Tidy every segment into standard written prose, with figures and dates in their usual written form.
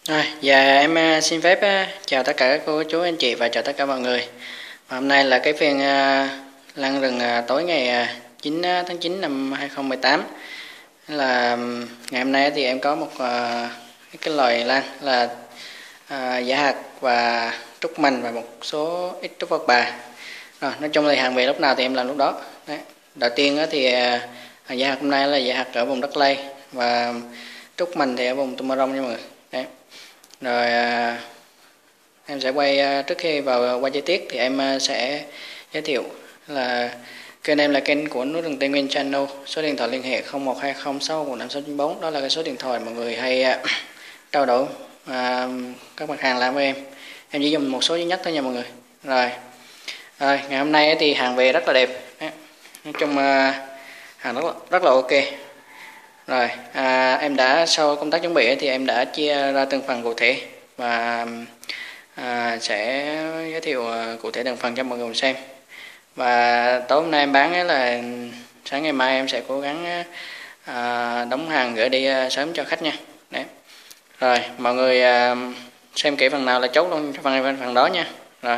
Rồi, giờ em xin phép chào tất cả các cô chú anh chị và chào tất cả mọi người. Và hôm nay là cái phiên lan rừng tối ngày 9 tháng 9 năm 2018. Là ngày hôm nay thì em có một cái loài lan là giả hạt và trúc mành và một số ít trúc vật bà. Rồi, nói chung là hàng về lúc nào thì em làm lúc đó. Đấy. Đầu tiên thì giả hạt hôm nay là giả hạt ở vùng đất Lây và trúc mành thì ở vùng Tumorong nha mọi người. Đấy. Rồi em sẽ quay trước khi vào quay chi tiết thì em sẽ giới thiệu là kênh em là kênh của Núi Rừng Tây Nguyên Channel. Số điện thoại liên hệ 0120615694, đó là cái số điện thoại mọi người hay trao đổi các mặt hàng làm với em chỉ dùng một số duy nhất thôi nha mọi người. Rồi ngày hôm nay thì hàng về rất là đẹp. Nói chung hàng rất là ok. Rồi em đã sau công tác chuẩn bị thì em đã chia ra từng phần cụ thể và sẽ giới thiệu cụ thể từng phần cho mọi người xem. Và tối hôm nay em bán là sáng ngày mai em sẽ cố gắng đóng hàng gửi đi sớm cho khách nha. Đấy. Rồi mọi người xem kỹ phần nào là chốt luôn cho phần đó nha.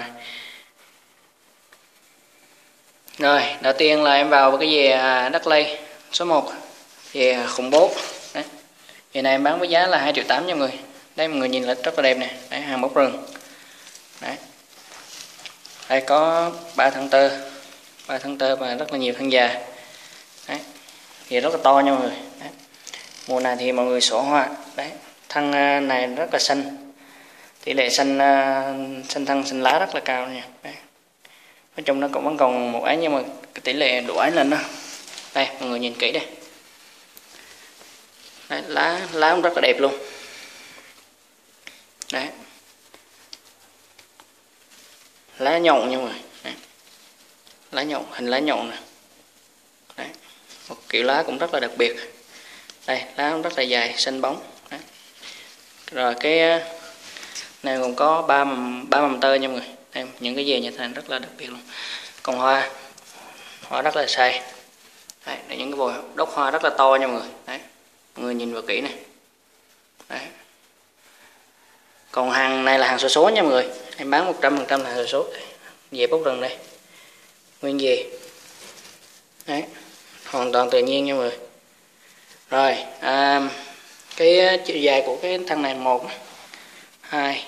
Rồi đầu tiên là em vào cái về đất Lây số 1 về khủng bố. Đấy. Về này em bán với giá là 2,8 triệu nha mọi người. Đây mọi người nhìn là rất là đẹp nè. Đấy, hàng bốc rừng. Đấy. Đây có 3 thân tơ và rất là nhiều thân già. Đấy. Thì rất là to nha mọi người. Đấy. Mùa này thì mọi người sổ hoa. Đấy. Thân này rất là xanh, tỷ lệ xanh thân xanh lá rất là cao nha. Đấy. Nói chung nó cũng vẫn còn một ấy nhưng mà cái tỷ lệ độ ấy lên đó. Đây mọi người nhìn kỹ đây. Đấy, lá cũng rất là đẹp luôn. Đấy. Lá nhọn nha mọi người. Đấy. Lá nhọn, hình lá nhọn nè. Đấy. Một kiểu lá cũng rất là đặc biệt. Đây, lá cũng rất là dài, xanh bóng. Đấy. Rồi cái này còn có ba mầm tơ nha mọi người. Đây, những cái dề như thế này rất là đặc biệt luôn. Còn hoa rất là sai. Đấy, những cái bồi đốc hoa rất là to nha mọi người. Đấy. Mọi người nhìn vào kỹ này. Đấy. Còn hàng này là hàng xổ số nha mọi người. Em bán 100% là xổ số. Về bốc rừng đây. Nguyên về. Đấy. Hoàn toàn tự nhiên nha mọi người. Rồi cái chiều dài của cái thân này 1 2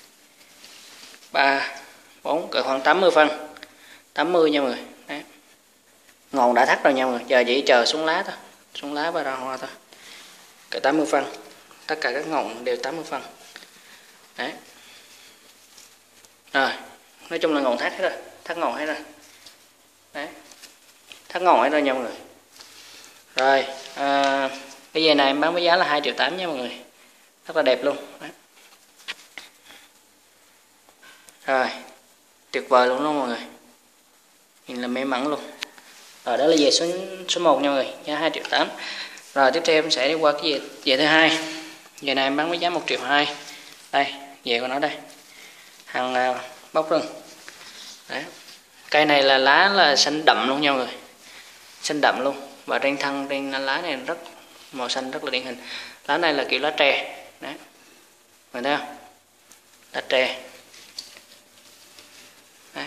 3 4 cỡ khoảng 80 phân. 80 nha mọi người. Đấy. Ngọn đã thắt rồi nha mọi người. Giờ chỉ chờ xuống lá thôi. Xuống lá và ra hoa thôi. Cỡ 80 phân. Tất cả các ngọn đều 80 phân. Đấy. Rồi, nói chung là ngọn thắt hết rồi, thắt ngọn hết rồi. Đấy. Thắt ngọn hết rồi nha mọi người. Rồi, cái dây này em bán với giá là 2,8 triệu nha mọi người. Rất là đẹp luôn. Đấy. Rồi, tuyệt vời luôn đó mọi người. Nhìn là mê mẩn luôn. Rồi đó là về số 1 nha mọi người, giá 2,8 triệu. Rồi tiếp theo em sẽ đi qua cái về thứ hai. Về này em bán với giá 1,2 triệu. Đây, về của nó đây. Hàng bóc rừng. Đấy. Cây này là lá là xanh đậm luôn nha mọi người. Xanh đậm luôn. Và trên thân trên lá này rất màu xanh rất là điển hình. Lá này là kiểu lá tre. Đấy. Mọi người thấy không? Lá tre. Đấy.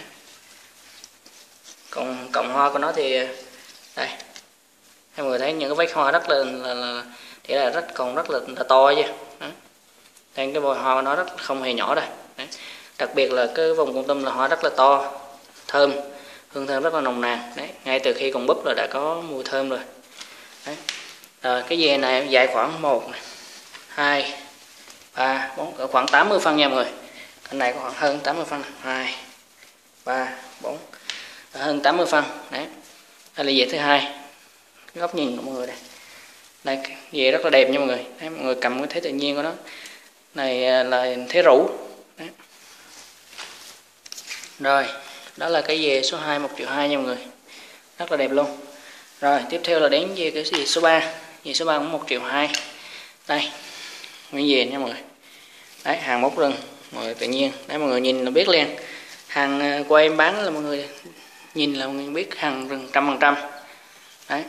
Còn cọng hoa của nó thì đây. Mọi người thấy những cái vách hoa rất là thì là còn rất là to chứ. Đấy. Đây, cái bồi hoa của nó rất không hề nhỏ đây. Đấy. Đặc biệt là cái vùng con tum là hoa rất là to, thơm, hương thơm rất là nồng nàn. Đấy. Ngay từ khi còn búp là đã có mùi thơm rồi. Đấy. Rồi cái dề này dài khoảng 1 2 3 4 khoảng 80 phân nha mọi người. Cái này có khoảng hơn 80 phân. 2 3 4 hơn 80 phân. Đấy. Đây là dề thứ hai. Góc nhìn của mọi người đây. Đây dề rất là đẹp nha mọi người. Đấy, mọi người cầm cái thế tự nhiên của nó. Này là thế rủ. Đấy. Rồi, đó là cái dề số 2 1,2 triệu nha mọi người. Rất là đẹp luôn. Rồi, tiếp theo là đến về cái dề số 3. Dề số 3 cũng 1,2 triệu. Đây. Nguyên dề nha mọi người. Đấy, hàng bốc rừng, mọi người tự nhiên. Đấy mọi người nhìn là biết liền. Hàng của em bán là mọi người nhìn là mọi người biết hàng rừng 100%. Đấy.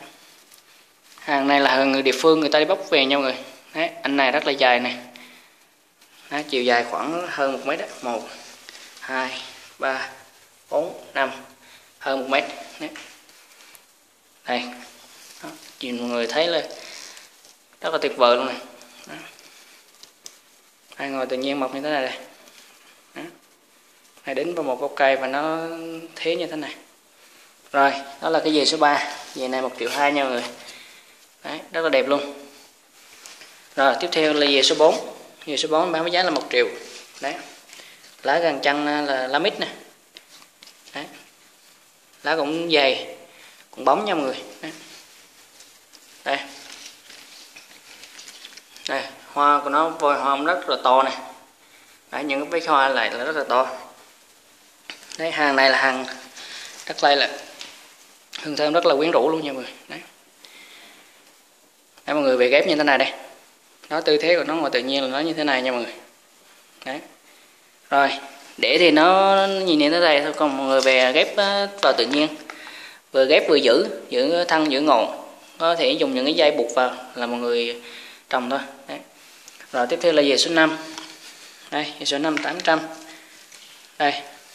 Hàng này là người địa phương người ta đi bóc về nha mọi người. Đấy, anh này rất là dài này. Đấy, chiều dài khoảng hơn 1 mét đấy. 1 2 3 4 5, hơn 1 mét đấy. Đây đó, nhìn mọi người thấy là rất là tuyệt vời luôn này. Đó. Đây, ngồi tự nhiên mọc như thế này đây. Đó. Này đính vào một gốc cây và nó thế như thế này. Rồi, đó là cái dề số 3. Dề này 1,2 triệu nha mọi người. Đấy, rất là đẹp luôn. Rồi, tiếp theo là dề số 4. Dề số 4 bán với giá là 1 triệu. Đấy. Lá gần chân là lá mít nè. Đấy. Lá cũng dày, cũng bóng nha mọi người. Đấy. Đây. Đây, hoa của nó vòi hoa rất là to này. Đấy, những cái hoa lại là rất là to. Đấy, hàng này là hàng rất là hương thơm rất là quyến rũ luôn nha mọi người. Đấy. Đấy, mọi người về ghép như thế này đây. Đó, tư thế của nó ngoài tự nhiên là nó như thế này nha mọi người. Đấy. Rồi, để thì nó nhìn như thế này thôi, còn mọi người về ghép vào tự nhiên. Vừa ghép vừa giữ thân giữ ngọn. Có thể dùng những cái dây buộc vào là mọi người trồng thôi. Đấy. Rồi tiếp theo là dề số 5. Đây, dề số 5 800. Đây.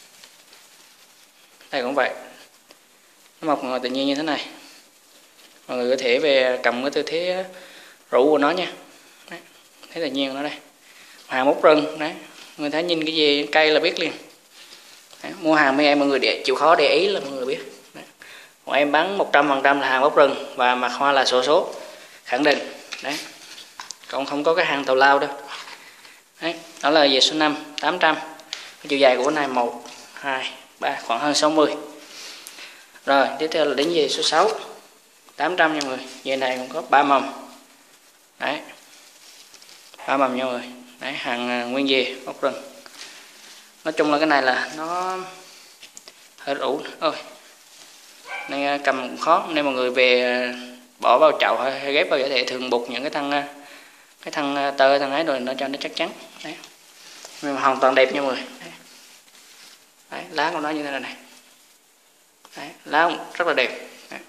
Đây cũng vậy. Nó mọc ngoài tự nhiên như thế này. Mọi người có thể về cầm cái tư thế rủ của nó nha. Đấy. Thế tự nhiên của nó đây. Hàng mốc rừng đấy. Người thấy nhìn cái gì cây là biết liền. Đấy. Mua hàng mấy em mọi người chịu khó để ý là mọi người biết. Đấy. Còn em bán 100% là hàng bốc rừng và mặt hoa là xổ số, khẳng định. Đấy. Còn không có cái hàng tào lao đâu. Đấy. Đó là dề số 5 800. Chiều dài của cái này 1 2 3 khoảng hơn 60. Rồi tiếp theo là đến dề số 6 800 nha mọi người. Dề này cũng có 3 mầm. Đấy. 3 mầm nha mọi người. Đấy, hàng nguyên dề bốc rừng. Nói chung là cái này là nó hơi ủ. Ôi, nên cầm cũng khó, nên mọi người về bỏ vào chậu hay ghép vào giải thể, thường buộc những cái thân tơ thân ấy rồi nó cho nó chắc chắn. Đấy. Nhưng mà hoàn toàn đẹp nha mọi người. Đấy. Đấy, lá của nó như thế này này. Đấy, lá cũng rất là đẹp. Đấy.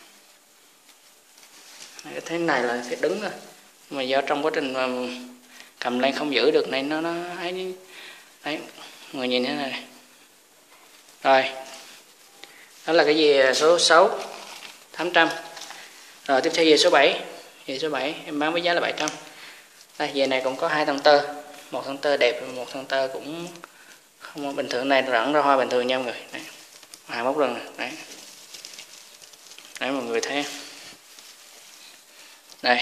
Đấy, thế này là sẽ đứng rồi, mà do trong quá trình mà cầm lên không giữ được nên nó ấy. Đấy, người nhìn thế này. Rồi, đó là cái dề số 6 800. Rồi tiếp theo dề số 7. Dề số 7 em bán với giá là 700. Đây, dề này cũng có 2 thân tơ, một thân tơ đẹp và một thân tơ cũng không bình thường. Này rẳng ra hoa bình thường nha mọi người. Đấy. Hàng bốc rừng này. Đấy. Đấy mọi người thấy. Đây.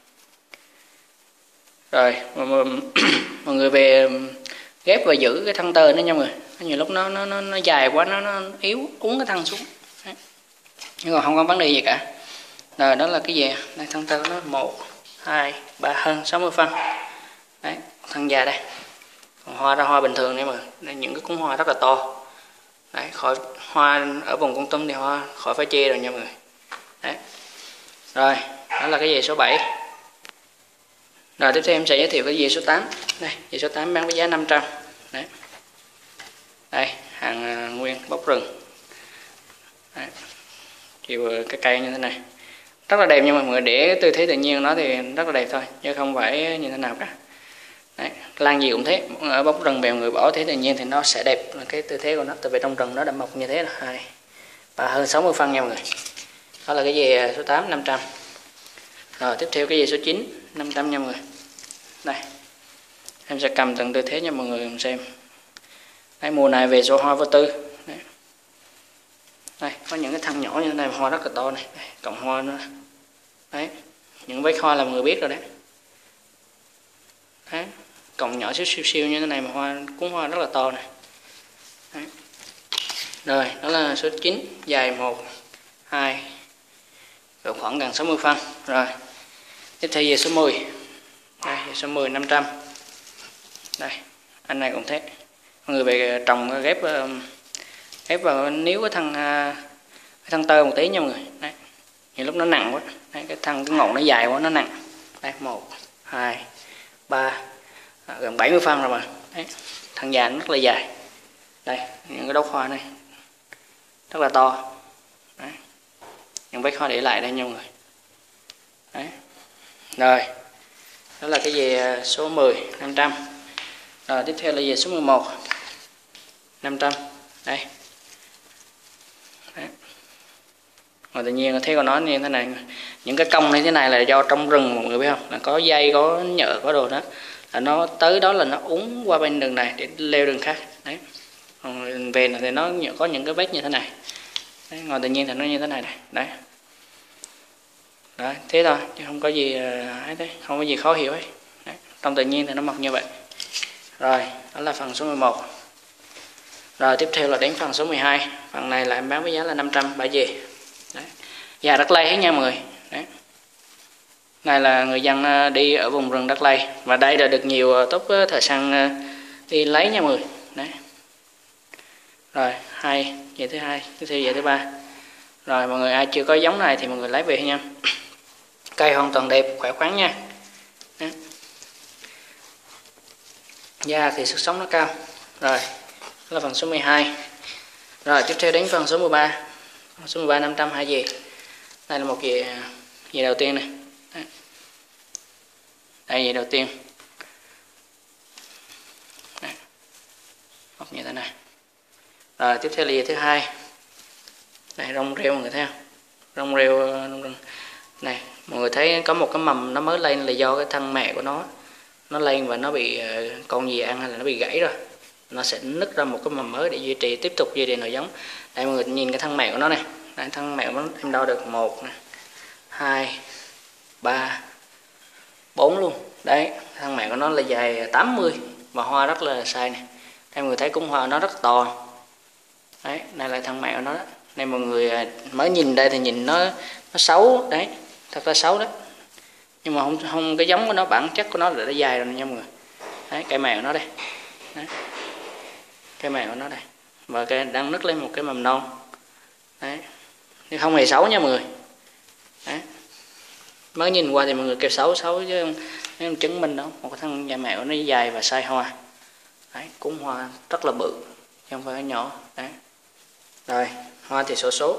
Rồi mọi người về ghép và giữ cái thân tơ nữa nha mọi người. Nhiều lúc nó dài quá, nó yếu uống cái thân xuống. Đấy. Nhưng còn không có vấn đề gì cả. Rồi đó là cái dề. Đây, thân tơ nó 1 2 3 hơn 60 phân. Đấy, thân dài đây. Còn hoa ra hoa bình thường đấy mà. Đây, những cái cuốn hoa rất là to. Đấy, khỏi hoa ở vùng Kon Tum thì hoa khỏi phải chê rồi nha mọi người. Đấy. Rồi, đó là cái dề số 7. Rồi tiếp theo em sẽ giới thiệu cái dề số 8. Đây, dề số 8 bán với giá 500. Đấy. Đây, hàng nguyên bốc rừng. Đấy. Chiều cái cây như thế này. Rất là đẹp nhưng mà mọi người để tư thế tự nhiên nó thì rất là đẹp thôi, chứ không phải như thế nào cả. Đấy, lan gì cũng thế, ở bốc rừng bèo người bỏ thế tự nhiên thì nó sẽ đẹp cái tư thế của nó, tại vì trong rừng nó đã mọc như thế là 2 và hơn 60 phân nha mọi người. Đó là cái dề số 8 500. Rồi tiếp theo cái dề số 9 500 nha mọi người. Đây, em sẽ cầm từng tư thế cho mọi người cùng xem. Đấy, mùa này về số hoa vô tư. Đấy. Đây, có những cái thân nhỏ như thế này, hoa rất là to này. Đây, cộng hoa nữa. Đấy, những vết hoa là mọi người biết rồi đấy. Đấy, cộng nhỏ siêu như thế này mà hoa cuốn hoa rất là to này. Đấy. Rồi, đó là số 9, dài 1 2 rồi khoảng gần 60 phân. Rồi. Tiếp theo về số 10. Đây, về số 10 500. Đây, anh này cũng thế. Mọi người về trồng ghép vào níu cái thân tơ một tí nha mọi người. Đấy. Nhiều lúc nó nặng quá. Đấy, cái ngọn nó dài quá, nó nặng. Đây, 1 2 3 gần 70 phân rồi mà. Đấy. Thân dài rất là dài. Đây, những cái đốt hoa này rất là to. Đấy. Những vết hoa để lại đây nha mọi người. Đấy. Rồi, đó là cái dề số 10 500. Rồi tiếp theo là về số 11 500 đây. Đấy. Rồi tự nhiên thấy con nó như thế này, những cái cong như thế này là do trong rừng mọi người biết không, là có dây có nhựa có đồ đó, là nó tới đó là nó uốn qua bên đường này để leo đường khác. Đấy. Còn về là thì nó có những cái vết như thế này. Đấy. Ngoài tự nhiên thì nó như thế này này. Đấy. Đấy, thế thôi chứ không có gì không có gì khó hiểu ấy. Đấy. Trong tự nhiên thì nó mọc như vậy. Rồi đó là phần số 11. Rồi tiếp theo là đến phần số 12. Phần này là em bán với giá là 500 bả về. Đấy. Già Đắc Lây hết nha mọi người. Đấy. Này là người dân đi ở vùng rừng Đắc Lây, và đây là được nhiều tốt thợ săn đi lấy nha mọi người. Đấy. Rồi về thứ hai, tiếp theo về thứ ba. Rồi mọi người ai chưa có giống này thì mọi người lấy về nha. Cây hoàn toàn đẹp, khỏe khoắn nha. Đấy. Da thì sức sống nó cao. Rồi đó là phần số 12. Rồi tiếp theo đến phần số 13. Phần số 13 500 hai về. Đây là một về đầu tiên này. Đấy. Đây về đầu tiên. Đấy. Một như thế này. Rồi tiếp theo là về thứ hai. Đây rong rêu mọi người thấy không? Rong rêu này, mọi người thấy có một cái mầm nó mới lên là do cái thân mẹ của nó lên và nó bị con gì ăn hay là nó bị gãy rồi, nó sẽ nứt ra một cái mầm mới để tiếp tục duy trì nòi giống. Đây mọi người nhìn cái thân mẹ của nó này. Đây, thân mẹ của nó em đo được 1 này, 2 3 4 luôn. Đấy, thân mẹ của nó là dài 80 và hoa rất là sai này. Đây mọi người thấy cúng hoa nó rất to. Đấy, đây là thân mẹ của nó đó. Đây mọi người mới nhìn đây thì nhìn nó xấu đấy, thật là xấu đó, nhưng mà không cái giống của nó, bản chất của nó là nó dài rồi nha mọi người. Đấy, cây mẹ của nó đây. Đấy. Cây mẹ của nó đây, và cây đang nứt lên một cái mầm non. Đấy, nhưng không hề xấu nha mọi người. Đấy. Mới nhìn qua thì mọi người kêu xấu chứ không chứng minh đâu, một cái thân da mẹ của nó dài và sai hoa. Đấy, cúng hoa rất là bự chứ không phải nhỏ. Đấy. Rồi hoa thì số.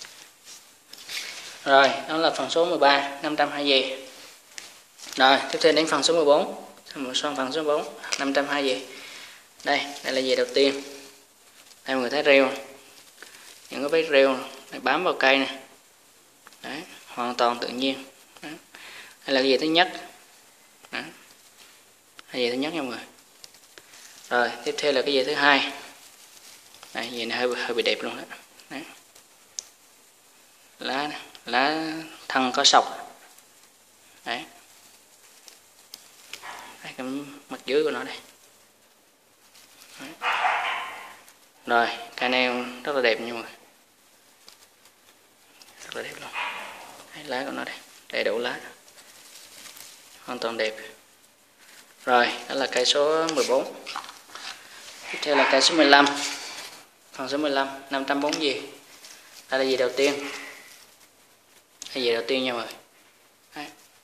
Rồi đó là phần số 13 500 hai về. Rồi tiếp theo đến phần số 14. Phần số 14 500 hai về. Đây là về đầu tiên. Đây mọi người thấy rêu, những cái vết rêu này bám vào cây này. Đấy, hoàn toàn tự nhiên. Đấy. Đây là cái về thứ nhất. Đấy. Cái về thứ nhất nha mọi người. Rồi tiếp theo là cái về thứ hai. Đây, về này hơi bị đẹp luôn đó. Đấy. Lá thân có sọc. Đấy. Đây, cái mặt dưới của nó đây. Đấy. Rồi cây này rất là đẹp nha mọi người, rất là đẹp luôn. Đấy, lá của nó đây, đầy đủ lá, hoàn toàn đẹp. Rồi đó là cây số 14. Tiếp theo là cây số 15. Phần số 15 540 gì. Đây là gì đầu tiên. Đây về đầu tiên nha mọi người. Đấy.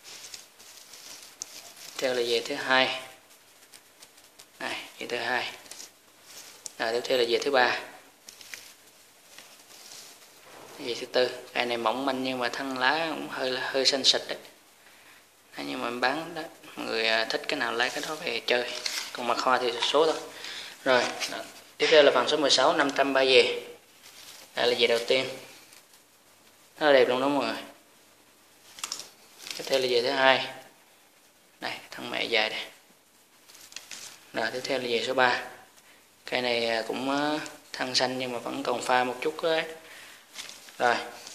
Tiếp theo là về thứ hai. Này, về thứ hai. Rồi tiếp theo là về thứ ba. Về thứ tư. Cây này mỏng manh nhưng mà thân lá cũng hơi xanh xịt đấy. Đấy, nhưng mà em bán đó, mọi người thích cái nào lấy cái đó về chơi. Còn mặt hoa thì số thôi. Rồi, đó. Tiếp theo là phần số 16 530 về. Đây là về đầu tiên. Rất là đẹp luôn đó mọi người. Tiếp theo là về thứ hai. Đây, thân mẹ dài đây. Rồi tiếp theo là về số 3. Cây này cũng thân xanh nhưng mà vẫn còn pha một chút đấy. Rồi.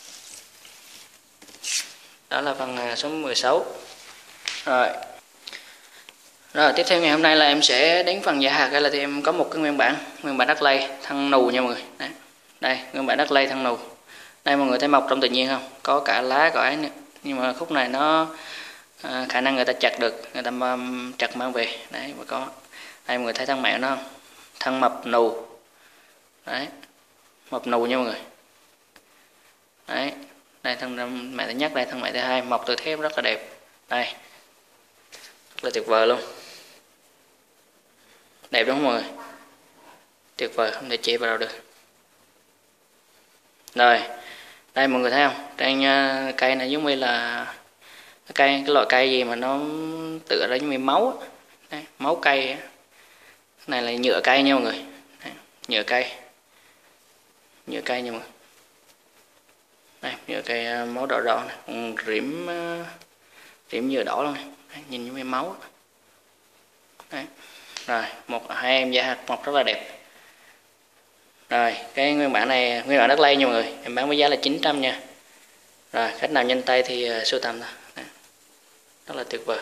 Đó là phần số 16. Rồi. Rồi tiếp theo ngày hôm nay là em sẽ đến phần giả hạt. Đây là thì em có một cái nguyên bản Đắc Lây thân nù nha mọi người. Đấy. Đây, nguyên bản Đắc Lây thân nù. Đây mọi người thấy mọc trong tự nhiên không? Có cả lá có ấy nữa. Nhưng mà khúc này nó khả năng người ta chặt được, người ta chặt mang về. Đấy, và có. Đây mọi người thấy thân mẹ nó không? Thân mập nù. Đấy. Mập nù nha mọi người. Đấy. Đây thân mẹ thứ nhất, đây thân mẹ thứ hai, mọc từ thép rất là đẹp. Đây. Rất là tuyệt vời luôn. Đẹp đúng không mọi người? Tuyệt vời, không thể chê vào đâu được. Rồi. Đây mọi người thấy không? Trên cây này giống như là cái loại cây gì mà nó tựa ra giống như máu. Đây, máu cây. Này là nhựa cây nha mọi người. Đấy, nhựa cây nha mọi người. Đây, nhựa cây máu đỏ đỏ này, còn rỉm nhựa đỏ luôn này. Đấy, nhìn như máu. Đấy. Rồi, hai em da hạt mộc rất là đẹp. Rồi, cái nguyên bản này, nguyên bản đất lây nha mọi người, em bán với giá là 900 nha. Rồi, khách nào nhanh tay thì sưu tầm thôi. Đấy. Rất là tuyệt vời.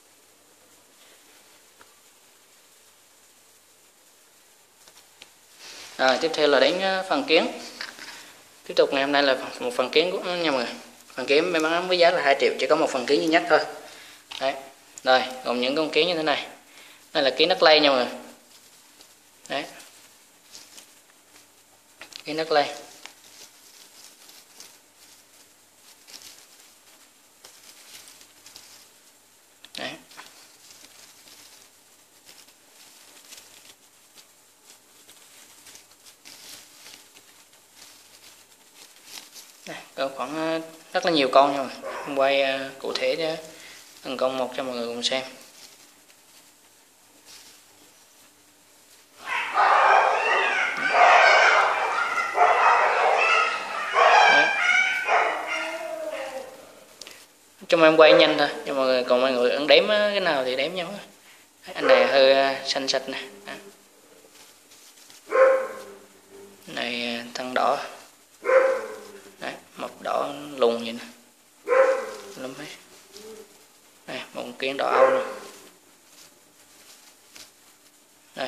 Rồi, tiếp theo là đến phần kiến. Tiếp tục ngày hôm nay là một phần kiến của nha mọi người. Phần kiến em bán với giá là 2 triệu, chỉ có một phần kiến duy nhất thôi. Đấy. Rồi, gồm những con kiến như thế này. Đây là kiến đất lây nha mọi người. Đấy. Kiến đất lây. Đấy. Đây, có khoảng rất là nhiều con nha mọi người. Em quay cụ thể cho từng con một cho mọi người cùng xem. Cho em quay nhanh thôi cho mọi người, còn mọi người ấn đếm cái nào thì đếm nhau. Anh này hơi xanh sạch nè. Này thân đỏ. Đấy, mọc đỏ lùng vậy nè. Lắm ấy. Đây, một kiến đỏ âu nè. Đây.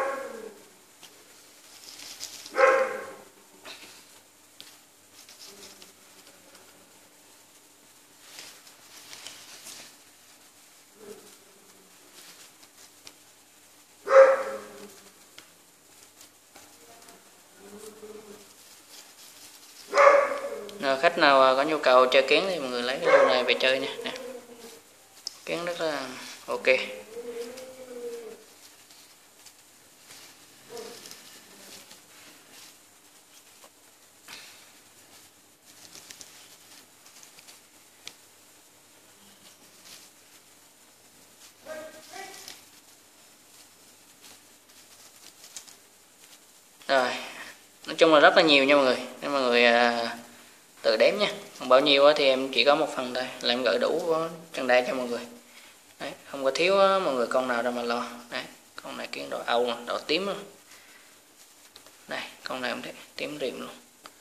Rồi, khách nào có nhu cầu chơi kiến thì mọi người lấy cái lô này về chơi nha. Nè. Kiến rất là ok. Rồi, nói chung là rất là nhiều nha mọi người, nên mọi người tự đếm nha. Còn bao nhiêu thì em chỉ có một phần thôi, là em gửi đủ chân đây cho mọi người. Đấy, không có thiếu mọi người con nào đâu mà lo. Đấy, con này kiến đỏ âu, đỏ tím luôn. Đây, con này cũng thế, tím rịm luôn.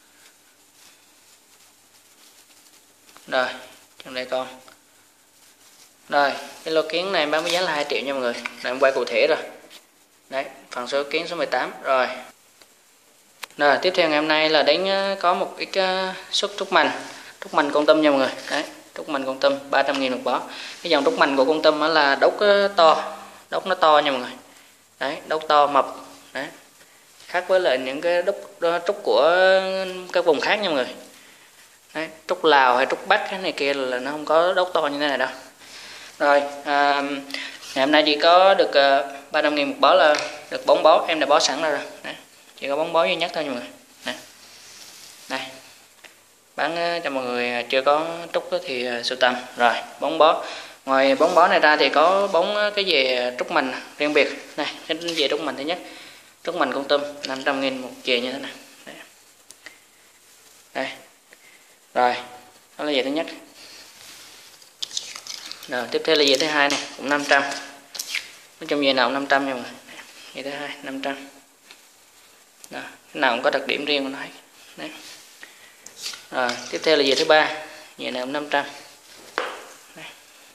Rồi, chân đây con. Rồi, cái lô kiến này em bán với giá là 2 triệu nha mọi người. Rồi em quay cụ thể rồi. Đấy, phần số kiến số 18 rồi. Rồi, tiếp theo ngày hôm nay là đến có một ít suất trúc mành con tâm nha mọi người. Đấy, trúc mành con tâm 300.000 một bó. Cái dòng trúc mành của con tâm là đốc to, đốc nó to nha mọi người. Đấy, đốc to mập. Đấy. Khác với lại những cái trúc của các vùng khác nha mọi người. Đấy, trúc Lào hay trúc Bắc cái này kia là nó không có đốc to như thế này đâu. Rồi, ngày hôm nay chỉ có được 300.000 một bó, là được 4 bó, em đã bó sẵn rồi. Đấy. Chỉ có 4 bó duy nhất thôi mọi người. Nè. Đây. Bán cho mọi người chưa có trúc thì sưu tầm. Rồi, 4 bó. Ngoài 4 bó này ra thì có 4 cái về trúc mành riêng biệt. Này, cái về trúc mành thứ nhất. Trúc mành con tôm 500.000 một về như thế này. Đây. Đây. Rồi, đó là về thứ nhất. Rồi, tiếp theo là về thứ hai này, cũng 500. Nói chung về nào cũng 500 nha mọi người. Về thứ hai 500. Đó, cái nào cũng có đặc điểm riêng của nó. Đấy. Rồi, tiếp theo là về thứ ba, về nào cũng 500. Đấy.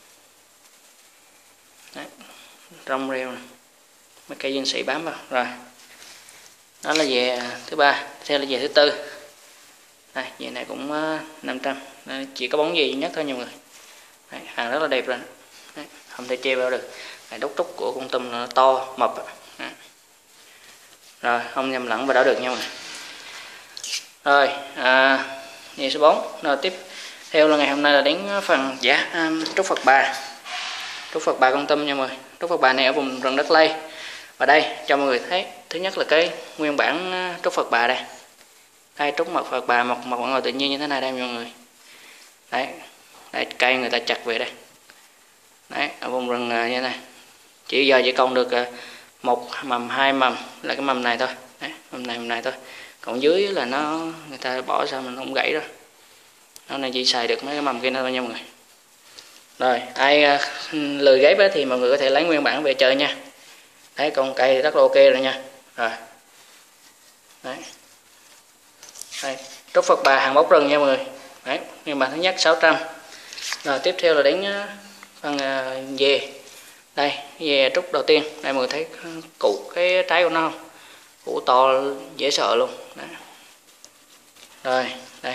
Đấy. Rong rêu này. Mấy cây dương sĩ bám vào. Rồi. Đó là về thứ ba, tiếp theo là về thứ tư. Đây, về này cũng 500. Đấy, chỉ có bóng gì duy nhất thôi nha mọi người. Đấy, hàng rất là đẹp rồi. Đấy, không thể chê vào được. Đấy, đốc trúc của con tôm nó to, mập. Đấy. Rồi, không nhầm lẫn vào đó được nha mọi người. Rồi, về số 4. Rồi tiếp theo là ngày hôm nay là đến phần trúc Phật Bà. Trúc Phật Bà con tâm nha mọi người. Trúc Phật Bà này ở vùng rừng đất lây. Và đây cho mọi người thấy, thứ nhất là cái nguyên bản trúc Phật Bà đây. Đây, trúc mật Phật Bà mọc ngoài tự nhiên như thế này đây mọi người. Đấy, đây cây người ta chặt về đây. Đấy, ở vùng rừng như thế này. Chỉ giờ chỉ còn được một mầm, hai mầm là cái mầm này thôi. Đấy, mầm này thôi, còn dưới là nó người ta bỏ sao mình không gãy rồi. Nó này chỉ xài được mấy cái mầm kia thôi nha mọi người. Rồi ai lười ghép thì mọi người có thể lấy nguyên bản về chơi nha. Đấy, con cây rất là ok rồi nha. Rồi đấy, đây, trúc Phật Bà hàng bốc rừng nha mọi người. Đấy, nguyên bản thứ nhất 600. Rồi tiếp theo là đến phần về. Đây, về trúc đầu tiên. Đây mọi người thấy cụ cái trái của nó không? Cụ to dễ sợ luôn. Đấy. Rồi đây.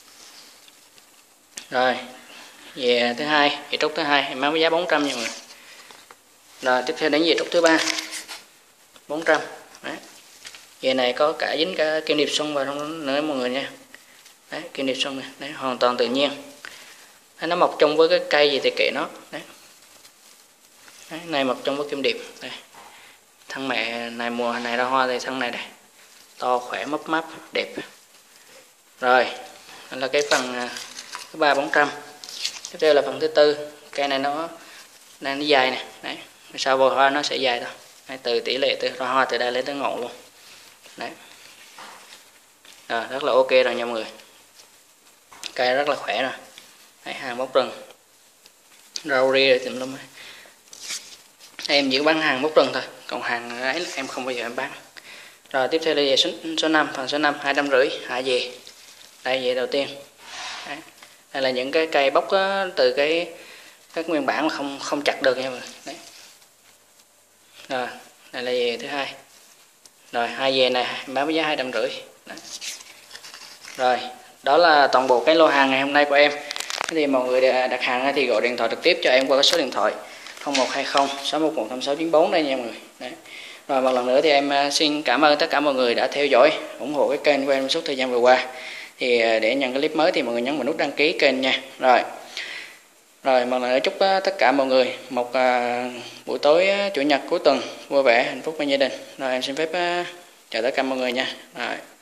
Rồi về thứ hai, về trúc thứ hai em bán với giá 400 nha mọi người. Rồi tiếp theo đến về trúc thứ ba 400. Đấy. Về này có cả dính cả kim điệp xuân vào trong nữa mọi người nha. Đấy, kim điệp xuân này, đấy, hoàn toàn tự nhiên. Đấy, nó mọc chung với cái cây gì thì kệ nó. Đấy. Đấy, này mọc chung với kim điệp. Đây. Thân mẹ này mùa này ra hoa thì thân này đây. To khỏe mấp máp đẹp. Rồi, đó là cái phần thứ 3 400. Tiếp theo là phần thứ tư, cây này nó dài nè, đấy, sau bồi hoa nó sẽ dài thôi. Đấy, từ tỷ lệ từ ra hoa từ đây lên tới ngọn luôn. Đấy. Rồi, rất là ok rồi nha mọi người. Cây rất là khỏe rồi. Đấy, hàng bốc rừng. Rau ria rồi tùm lum. Em chỉ bán hàng bốc rừng thôi, còn hàng ấy em không bao giờ em bán. Rồi tiếp theo là về số 5, phần số 5 250 hạ về. Đây về đầu tiên. Đấy. Đây là những cái cây bóc từ các nguyên bản mà không chặt được nha mọi người. Đấy. Rồi, đây là về thứ hai. Rồi hai về này bán với giá 250. Đấy. Rồi, đó là toàn bộ cái lô hàng ngày hôm nay của em. Thì mọi người đặt hàng thì gọi điện thoại trực tiếp cho em qua cái số điện thoại 0120 611 5694 đây nha mọi người. Đấy. Rồi một lần nữa thì em xin cảm ơn tất cả mọi người đã theo dõi, ủng hộ cái kênh của em suốt thời gian vừa qua. Thì để nhận cái clip mới thì mọi người nhấn vào nút đăng ký kênh nha. Rồi một lần nữa chúc tất cả mọi người một buổi tối chủ nhật cuối tuần vui vẻ, hạnh phúc bên gia đình. Rồi em xin phép chào tất cả mọi người nha. Rồi.